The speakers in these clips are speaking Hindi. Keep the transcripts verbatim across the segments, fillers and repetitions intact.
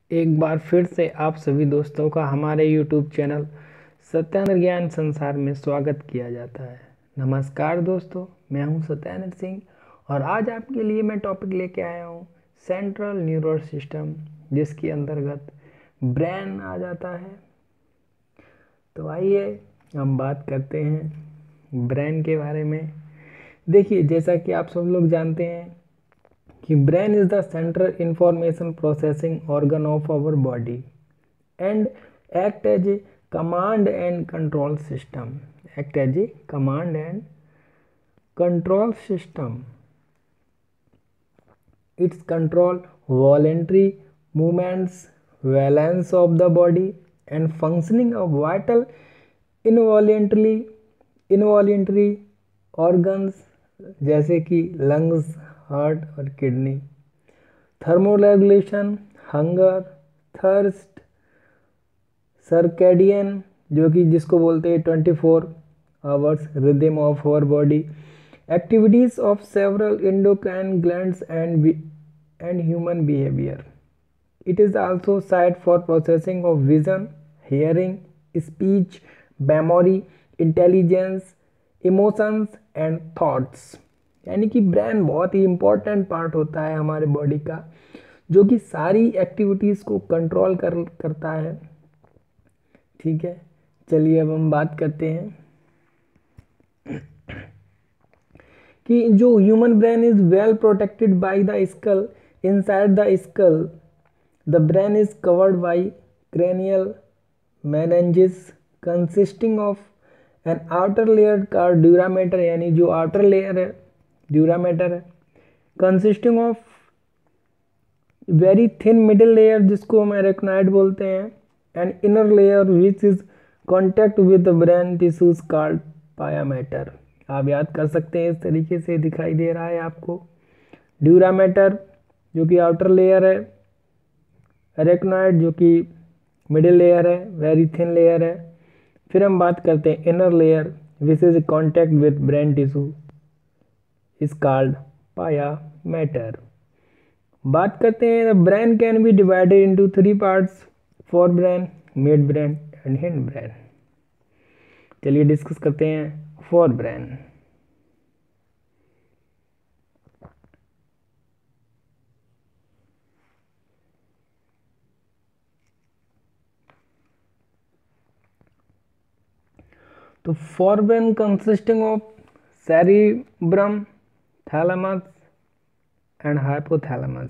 एक बार फिर से आप सभी दोस्तों का हमारे यूट्यूब चैनल सत्यानंद ज्ञान संसार में स्वागत किया जाता है। नमस्कार दोस्तों, मैं हूं सत्यानंद सिंह और आज आपके लिए मैं टॉपिक लेके आया हूं सेंट्रल न्यूरल सिस्टम, जिसके अंतर्गत ब्रेन आ जाता है। तो आइए हम बात करते हैं ब्रेन के बारे में। देखिए, जैसा कि आप सब लोग जानते हैं कि brain is the central information processing organ of our body and act as a command and control system act as a command and control system. Its control voluntary movements, balance of the body and functioning of vital involuntary involuntary organs जैसे कि लंग्स, हार्ट और kidney, thermoregulation, hunger, thirst, circadian जो कि जिसको बोलते हैं twenty four hours rhythm of our body, activities of several endocrine glands and and human behaviour. It is also site for processing of vision, hearing, speech, memory, intelligence, emotions and thoughts. यानी कि ब्रेन बहुत ही इम्पोर्टेंट पार्ट होता है हमारे बॉडी का, जो कि सारी एक्टिविटीज़ को कंट्रोल कर करता है। ठीक है, चलिए अब हम बात करते हैं कि जो human brain is well protected by the skull. Inside the skull the brain is covered by cranial meninges consisting of an outer layer का ड्यूरामेटर, यानी जो आउटर लेयर है ड्यूरामेटर है, consisting of very thin middle layer जिसको हम एरेक्नॉइड बोलते हैं, and inner layer which is contact with brain tissues called pia mater. आप याद कर सकते हैं, इस तरीके से दिखाई दे रहा है आपको. ड्यूरामेटर जो कि आउटर लेयर है, एरेक्नॉइड जो कि मिडिल लेयर है, वेरी थिन लेयर है. फिर हम बात करते हैं inner layer which is contact with brain tissue is called pia mater. बात करते हैं brain can be divided into three parts: forebrain, midbrain and hindbrain. चलिए डिस्कस करते हैं फोर ब्रेन. तो forebrain consisting of cerebrum, thalamus and hypothalamus.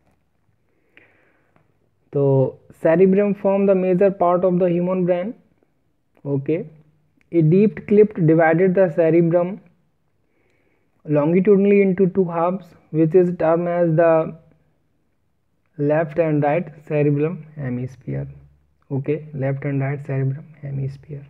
तो cerebrum form the major part of the human brain. Okay, a deep cleft divided the cerebrum longitudinally into two halves, which is termed as the left and right cerebellum hemisphere. Okay, left and right cerebellum hemisphere.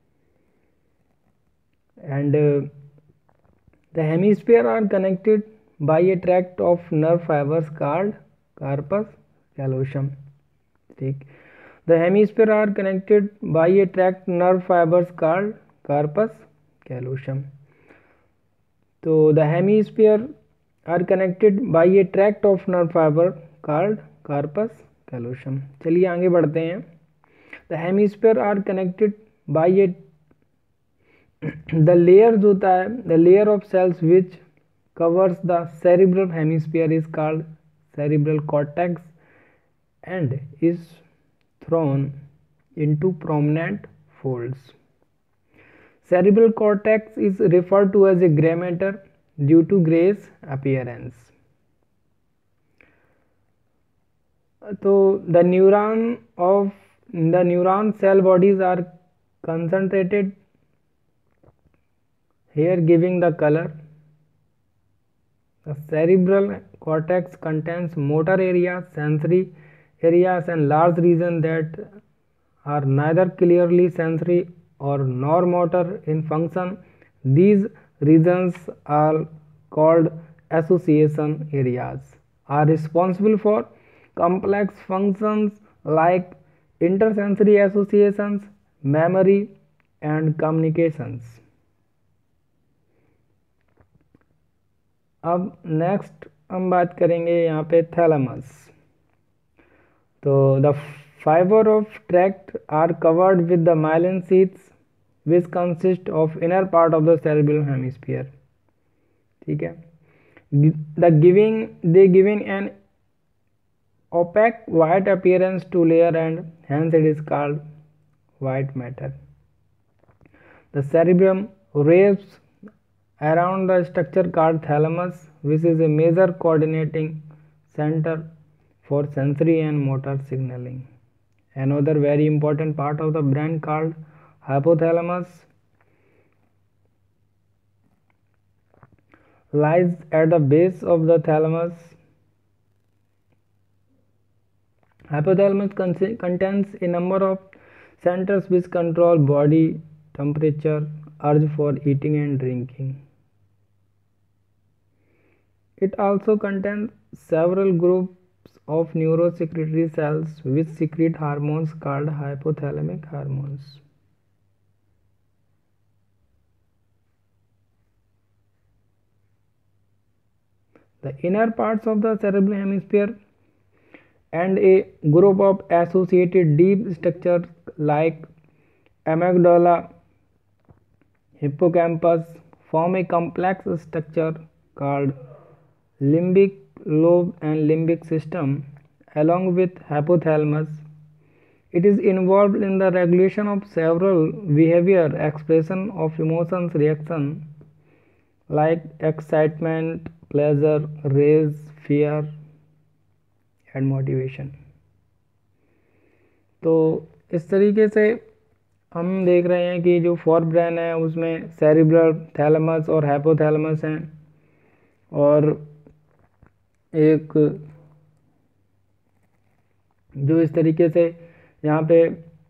And uh, the hemisphere are connected by a tract of nerve fibers called corpus callosum. ठीक, the hemisphere are connected by a tract nerve fibers called corpus callosum. तो the hemisphere are connected by a tract of nerve fiber called corpus callosum. चलिए आगे बढ़ते हैं. The hemisphere are connected by a the layers होता है, the layer of cells which covers the cerebral hemisphere is called cerebral cortex and is thrown into prominent folds. Cerebral cortex is referred to as a gray matter due to grayish appearance. So the neuron of the neuron cell bodies are concentrated here, giving the color. The cerebral cortex contains motor areas, sensory areas and large regions that are neither clearly sensory or nor motor in function. These regions are called association areas, are responsible for complex functions like intersensory associations, memory and communications. अब नेक्स्ट हम बात करेंगे यहाँ पे थैलेमस. तो the fibre of tract are covered with the myelin sheaths which consist of inner part of the cerebral hemisphere. ठीक है, the giving they giving an opaque white appearance to layer and hence it is called white matter. The cerebrum wraps around the structure called thalamus, which is a major coordinating center for sensory and motor signaling. Another very important part of the brain called hypothalamus lies at the base of the thalamus. Hypothalamus contains a number of centers which control body temperature, urge for eating and drinking. It also contains several groups of neurosecretory cells which secrete hormones called hypothalamic hormones. The inner parts of the cerebral hemisphere and a group of associated deep structures like amygdala, hippocampus form a complex structure called limbic lobe and limbic system. Along with hypothalamus, it is involved in the regulation of several behavior, expression of emotions, reaction like excitement, pleasure, rage, fear and motivation. तो इस तरीके से हम देख रहे हैं कि जो फोर ब्रेन है उसमें सेरिब्रल, थैलेमस और हाइपोथैलेमस हैं, और एक जो इस तरीके से यहाँ पे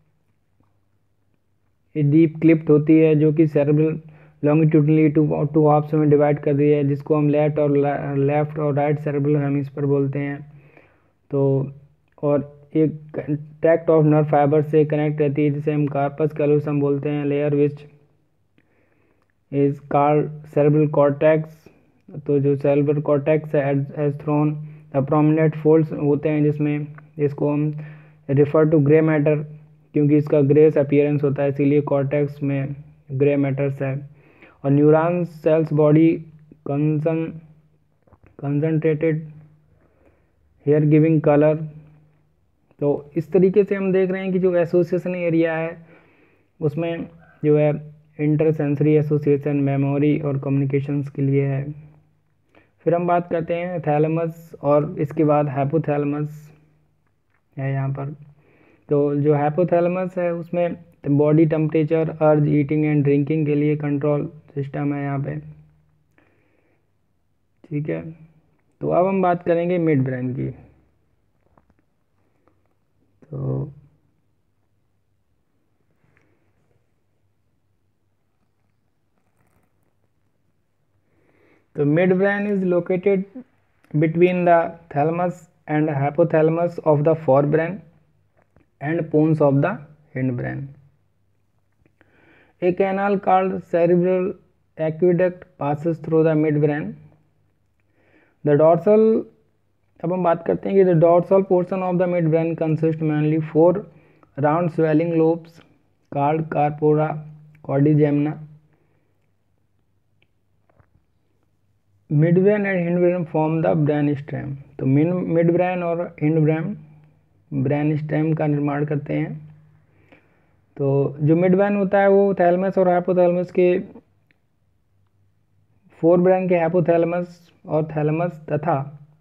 डीप क्लिप्ट होती है जो कि cerebral longitudinally to two halves में डिवाइड कर दी है, जिसको हम लेफ्ट और लेफ्ट और राइट सेरिब्रल हेमिस्फीयर बोलते हैं। तो और एक ट्रैक्ट ऑफ नर्व फाइबर से कनेक्ट रहती है जिसे हम कार्पस कैलोसम बोलते हैं, layer which is called cerebral cortex. तो जो सेरेब्रल कॉर्टेक्स है as thrown the prominent folds होते हैं जिसमें इसको हम रिफर टू ग्रे मैटर, क्योंकि इसका ग्रेस अपीयरेंस होता है इसीलिए कॉर्टेक्स में ग्रे मैटर्स है। और न्यूरॉन सेल्स बॉडी कंसन कंसनट्रेटेड हेयर गिविंग कलर। तो इस तरीके से हम देख रहे हैं कि जो एसोसिएशन एरिया है उसमें जो है इंटर सेंसरी एसोसिएशन, मेमोरी और कम्युनिकेशंस के लिए है। फिर हम बात करते हैं थैलेमस और इसके बाद हाइपोथैलेमस है यहाँ पर। तो जो हाइपोथैलेमस है उसमें body temperature, urge, eating and drinking के लिए कंट्रोल सिस्टम है यहाँ पे। ठीक है, तो अब हम बात करेंगे मिड ब्रेन की। तो तो midbrain is located between the thalamus and hypothalamus of the forebrain and pons of the hindbrain. A canal called cerebral aqueduct passes through the midbrain. The dorsal, अब हम बात करते हैं कि the dorsal portion of the midbrain consists mainly four round swelling lobes called corpora cordygemna. Midbrain and hindbrain form the brain stem. तो midbrain और hindbrain ब्रेन स्टेम का निर्माण करते हैं। तो जो मिडब्रेन होता है वो थैलेमस और हाइपोथैलेमस के फोर ब्रेन के हाइपोथैलेमस और थैलेमस तथा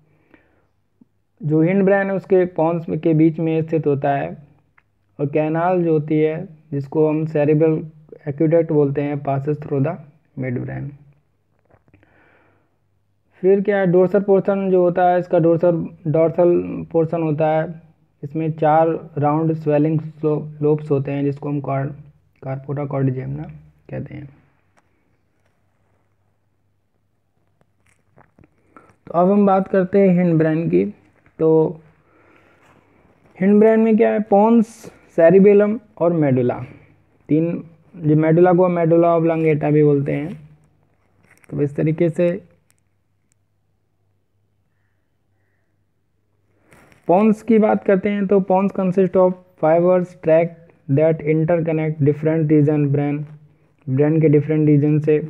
जो हिंड ब्रेन है उसके पॉन्स के बीच में स्थित होता है। और कैनाल जो होती है जिसको हम सेरिब्रल एक्वेडक्ट बोलते हैं passes through the midbrain. फिर क्या है, डोर्सल पोर्शन जो होता है इसका डोर्सल डोर्सल पोर्शन होता है, इसमें चार राउंड स्वेलिंग लोब्स होते हैं जिसको हम कॉर्ड कार्पोरा कॉर्डिजेमना कहते हैं। तो अब हम बात करते हैं हिंड ब्रेन की। तो हिंड ब्रेन में क्या है, पोन्स, सेरिबेलम और मेडुला, तीन, जो मेडुला को मेडुला ऑब्लांगेटा भी बोलते हैं। तो इस तरीके से पॉन्स की बात करते हैं तो pons consist of fibres track that interconnect different region brain brain के डिफरेंट रीजन से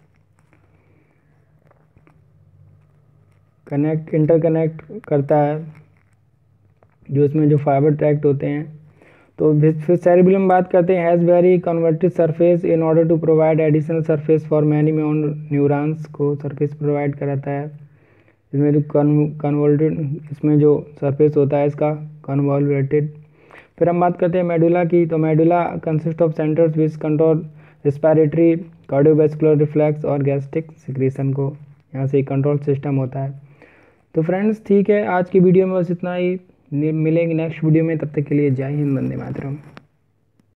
कनेक्ट इंटरकनेक्ट करता है, जो इसमें जो फाइबर ट्रैक्ट होते हैं। तो फिर सेरिबेलम बात करते हैं, has very converted surface in order to provide additional surface for many neurons को सरफेस प्रोवाइड कराता है। इसमें जो कन्वोल्टेड इसमें जो सरफेस होता है इसका कन्वोल्वेटेड। फिर हम बात करते हैं मेडुला की, तो medulla consist of centres which control respiratory, cardiovascular, reflex और गैस्ट्रिक सिक्रीशन को, यहाँ से कंट्रोल सिस्टम होता है। तो फ्रेंड्स ठीक है, आज की वीडियो में बस इतना ही, मिलेंगे नेक्स्ट वीडियो में, तब तक के लिए जय हिंद, वंदे मातरम।